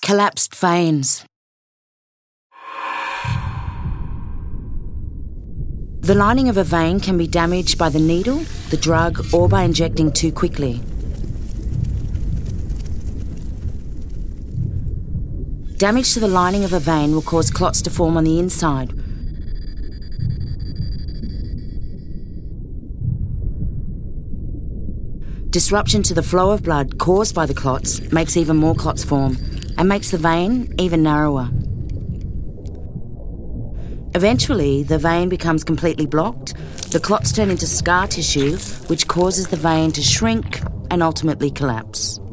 Collapsed veins. The lining of a vein can be damaged by the needle, the drug, or by injecting too quickly. Damage to the lining of a vein will cause clots to form on the inside. Disruption to the flow of blood caused by the clots makes even more clots form and makes the vein even narrower. Eventually, the vein becomes completely blocked, the clots turn into scar tissue, which causes the vein to shrink and ultimately collapse.